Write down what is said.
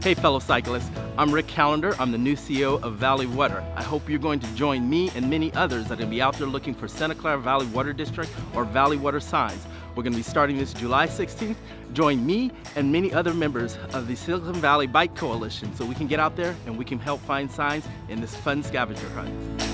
Hey fellow cyclists, I'm Rick Callender. I'm the new CEO of Valley Water. I hope you're going to join me and many others that are going to be out there looking for Santa Clara Valley Water District or Valley Water signs. We're going to be starting this July 16th. Join me and many other members of the Silicon Valley Bike Coalition so we can get out there and we can help find signs in this fun scavenger hunt.